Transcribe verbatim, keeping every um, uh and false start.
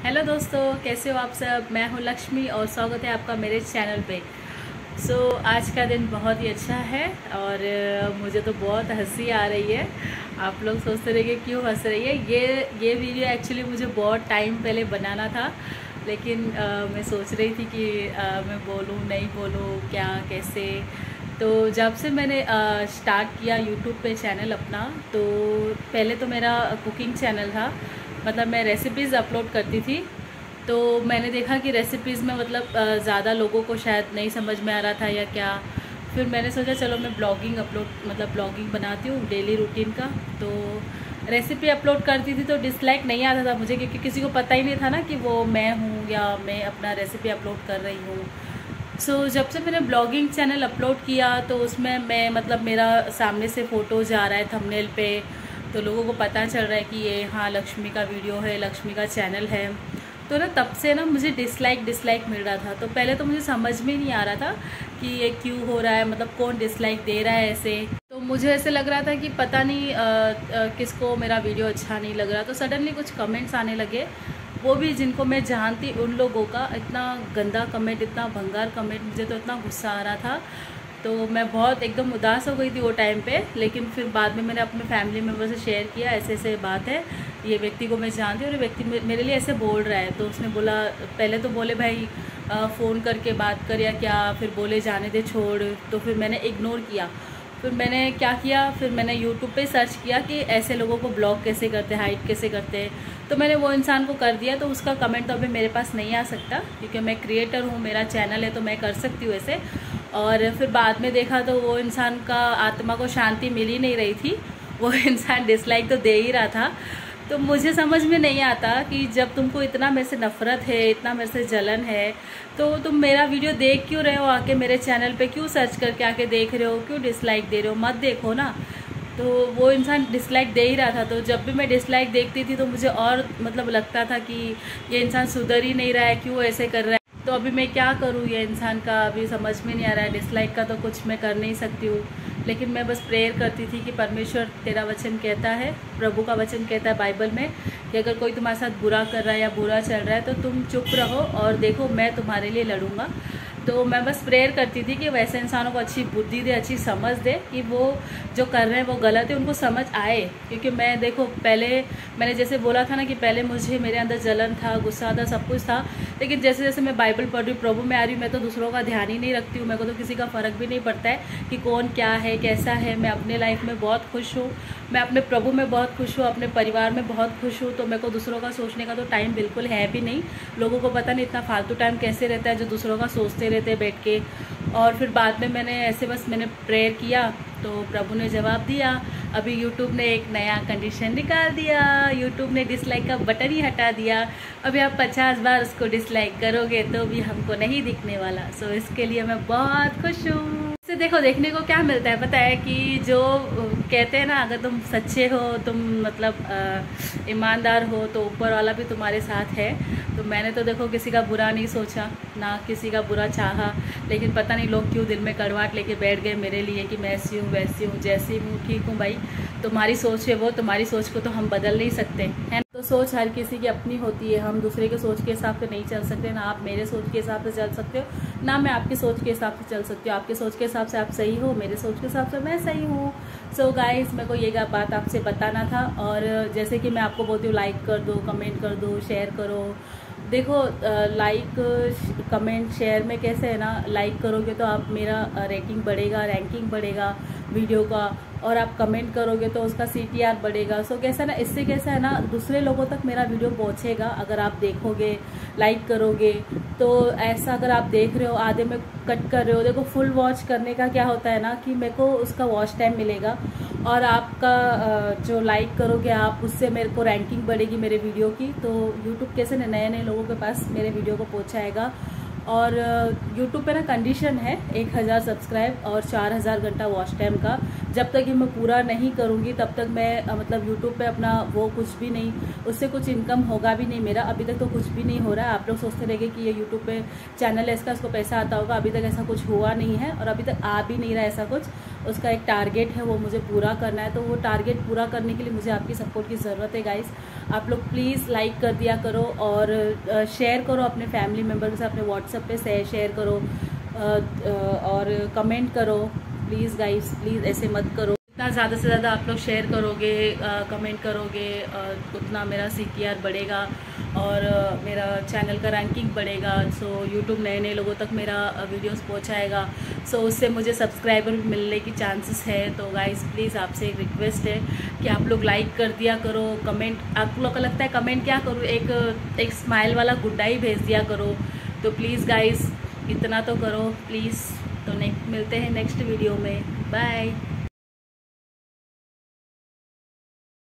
Hello दोस्तों, कैसे हो आप सब। मैं हूँ लक्ष्मी और स्वागत है आपका मेरे चैनल पे। सो so, आज का दिन बहुत ही अच्छा है और मुझे तो बहुत हंसी आ रही है। आप लोग सोचते रहेंगे क्यों हंस रही है। ये ये वीडियो एक्चुअली मुझे बहुत टाइम पहले बनाना था, लेकिन आ, मैं सोच रही थी कि आ, मैं बोलूँ नहीं बोलूँ क्या कैसे। तो जब से मैंने आ, स्टार्ट किया यूट्यूब पे चैनल अपना, तो पहले तो मेरा कुकिंग चैनल था, मतलब मैं रेसिपीज़ अपलोड करती थी। तो मैंने देखा कि रेसिपीज़ में मतलब ज़्यादा लोगों को शायद नहीं समझ में आ रहा था या क्या। फिर मैंने सोचा चलो मैं ब्लॉगिंग अपलोड मतलब ब्लॉगिंग बनाती हूँ डेली रूटीन का। तो रेसिपी अपलोड करती थी तो डिसलाइक नहीं आता था मुझे, क्योंकि किसी को पता ही नहीं था ना कि वो मैं हूँ या मैं अपना रेसिपी अपलोड कर रही हूँ। सो so, जब से मैंने ब्लॉगिंग चैनल अपलोड किया तो उसमें मैं मतलब मेरा सामने से फ़ोटोज़ आ रहा है थंबनेल पे, तो लोगों को पता चल रहा है कि ये हाँ लक्ष्मी का वीडियो है, लक्ष्मी का चैनल है। तो ना तब से ना मुझे डिसलाइक डिसलाइक मिल रहा था। तो पहले तो मुझे समझ में नहीं आ रहा था कि ये क्यों हो रहा है, मतलब कौन डिसलाइक दे रहा है ऐसे। तो मुझे ऐसे लग रहा था कि पता नहीं आ, आ, किसको मेरा वीडियो अच्छा नहीं लग रहा। तो सडनली कुछ कमेंट्स आने लगे, वो भी जिनको मैं जानती उन लोगों का। इतना गंदा कमेंट, इतना भंगार कमेंट, मुझे तो इतना गुस्सा आ रहा था। तो मैं बहुत एकदम उदास हो गई थी वो टाइम पे। लेकिन फिर बाद में मैंने अपने फैमिली मेम्बर से शेयर किया, ऐसे ऐसे बात है, ये व्यक्ति को मैं जानती हूँ और ये व्यक्ति मेरे लिए ऐसे बोल रहा है। तो उसने बोला, पहले तो बोले भाई फ़ोन करके बात कर या क्या, फिर बोले जाने दे छोड़। तो फिर मैंने इग्नोर किया। फिर मैंने क्या किया, फिर मैंने यूट्यूब पे सर्च किया कि ऐसे लोगों को ब्लॉक कैसे करते हैं, हाइड कैसे करते हैं। तो मैंने वो इंसान को कर दिया। तो उसका कमेंट तो अभी मेरे पास नहीं आ सकता, क्योंकि मैं क्रिएटर हूँ, मेरा चैनल है, तो मैं कर सकती हूँ ऐसे। और फिर बाद में देखा तो वो इंसान का आत्मा को शांति मिल ही नहीं रही थी, वो इंसान डिसलाइक तो दे ही रहा था। तो मुझे समझ में नहीं आता कि जब तुमको इतना मेरे से नफ़रत है, इतना मेरे से जलन है, तो तुम मेरा वीडियो देख क्यों रहे हो, आके मेरे चैनल पे क्यों सर्च करके आके देख रहे हो, क्यों डिसलाइक दे रहे हो, मत देखो ना। तो वो इंसान डिसलाइक दे ही रहा था। तो जब भी मैं डिसलाइक देखती थी तो मुझे और मतलब लगता था कि ये इंसान सुधर ही नहीं रहा है, क्यों ऐसे कर रहा है। तो अभी मैं क्या करूँ, ये इंसान का अभी समझ में नहीं आ रहा है। डिसलाइक का तो कुछ मैं कर नहीं सकती हूँ, लेकिन मैं बस प्रेयर करती थी कि परमेश्वर तेरा वचन कहता है, प्रभु का वचन कहता है बाइबल में, कि अगर कोई तुम्हारे साथ बुरा कर रहा है या बुरा चल रहा है तो तुम चुप रहो और देखो मैं तुम्हारे लिए लड़ूंगा। तो मैं बस प्रेयर करती थी कि वैसे इंसानों को अच्छी बुद्धि दे, अच्छी समझ दे कि वो जो कर रहे हैं वो गलत है, उनको समझ आए। क्योंकि मैं देखो पहले मैंने जैसे बोला था ना कि पहले मुझे मेरे अंदर जलन था, गुस्सा था, सब कुछ था। लेकिन जैसे जैसे मैं बाइबल पढ़ रही हूँ, प्रभु में आ रही हूँ, मैं तो दूसरों का ध्यान ही नहीं रखती हूँ। मेरे को तो किसी का फ़र्क भी नहीं पड़ता है कि कौन क्या है कैसा है। मैं अपने लाइफ में बहुत खुश हूँ, मैं अपने प्रभु में बहुत खुश हूँ, अपने परिवार में बहुत खुश हूँ। तो मेरे को दूसरों का सोचने का तो टाइम बिल्कुल है भी नहीं। लोगों को पता नहीं इतना फालतू टाइम कैसे रहता है जो दूसरों का सोचते रहते हैं बैठ के। और फिर बाद में मैंने ऐसे बस मैंने प्रेयर किया तो प्रभु ने जवाब दिया। अभी यूट्यूब ने एक नया कंडीशन निकाल दिया, यूट्यूब ने डिसलाइक का बटन ही हटा दिया। अभी आप पचास बार उसको डिसलाइक करोगे तो भी हमको नहीं दिखने वाला। सो इसके लिए मैं बहुत खुश हूँ। इससे देखो देखने को क्या मिलता है पता है, कि जो कहते हैं ना, अगर तुम सच्चे हो, तुम मतलब ईमानदार हो, तो ऊपर वाला भी तुम्हारे साथ है। तो मैंने तो देखो किसी का बुरा नहीं सोचा, ना किसी का बुरा चाहा, लेकिन पता नहीं लोग क्यों दिल में कड़वाहट लेके बैठ गए मेरे लिए कि मैं ऐसी हूँ वैसी हूँ, जैसी हूँ ठीक हूँ। भाई तुम्हारी सोच है वो, तुम्हारी सोच को तो हम बदल नहीं सकते हैं। तो सोच हर किसी की अपनी होती है, हम दूसरे के सोच के हिसाब से नहीं चल सकते। ना आप मेरे सोच के हिसाब से चल सकते हो, ना मैं आपकी सोच के हिसाब से चल सकती हूँ। आपके सोच के हिसाब से आप सही हो, मेरे सोच के हिसाब से मैं सही हूँ। सो गाइस, मेरे को ये बात आपसे बताना था। और जैसे कि मैं आपको बोलती हूँ, लाइक कर दो, कमेंट कर दो, शेयर करो। देखो लाइक कमेंट शेयर में कैसे है ना, लाइक करोगे तो आप मेरा रेटिंग बढ़ेगा, रैंकिंग बढ़ेगा वीडियो का। और आप कमेंट करोगे तो उसका सी टी आर बढ़ेगा। सो कैसा ना, इससे कैसा है ना, दूसरे लोगों तक मेरा वीडियो पहुंचेगा। अगर आप देखोगे, लाइक करोगे, तो ऐसा अगर आप देख रहे हो आधे में कट कर रहे हो, देखो फुल वॉच करने का क्या होता है ना कि मेरे को उसका वॉच टाइम मिलेगा। और आपका जो लाइक करोगे आप, उससे मेरे को रैंकिंग बढ़ेगी मेरे वीडियो की। तो यूट्यूब कैसे ना नए नए लोगों के पास मेरे वीडियो को पहुँचाएगा। और यूट्यूब पे ना कंडीशन है एक हज़ार सब्सक्राइब और चार हज़ार घंटा वॉच टाइम का। जब तक ये मैं पूरा नहीं करूँगी तब तक मैं मतलब यूट्यूब पे अपना वो कुछ भी नहीं, उससे कुछ इनकम होगा भी नहीं मेरा। अभी तक तो कुछ भी नहीं हो रहा है। आप लोग सोचते रहेंगे कि ये यूट्यूब पे चैनल है इसका, इसको पैसा आता होगा। अभी तक ऐसा कुछ हुआ नहीं है और अभी तक आ भी नहीं रहा है ऐसा कुछ। उसका एक टारगेट है, वो मुझे पूरा करना है। तो वो टारगेट पूरा करने के लिए मुझे आपकी सपोर्ट की ज़रूरत है गाइस। आप लोग प्लीज़ लाइक कर दिया करो और शेयर करो अपने फैमिली मेम्बर के साथ, अपने व्हाट्सएप पे शेयर करो और कमेंट करो प्लीज़ गाइस, प्लीज़ ऐसे मत करो। जितना ज़्यादा से ज़्यादा आप लोग शेयर करोगे, कमेंट करोगे, उतना मेरा सी टी आर बढ़ेगा और मेरा चैनल का रैंकिंग बढ़ेगा। सो यूट्यूब नए नए लोगों तक मेरा वीडियोस पहुंचाएगा। सो उससे मुझे सब्सक्राइबर मिलने की चांसेस है। तो गाइस प्लीज़ आपसे एक रिक्वेस्ट है कि आप लोग लाइक कर दिया करो, कमेंट आप लोग को लगता है कमेंट क्या करूँ, एक एक स्माइल वाला गुड्डा ही भेज दिया करो। तो प्लीज़ गाइस इतना तो करो प्लीज़। तो नेक्स्ट मिलते हैं नेक्स्ट वीडियो में, बाय।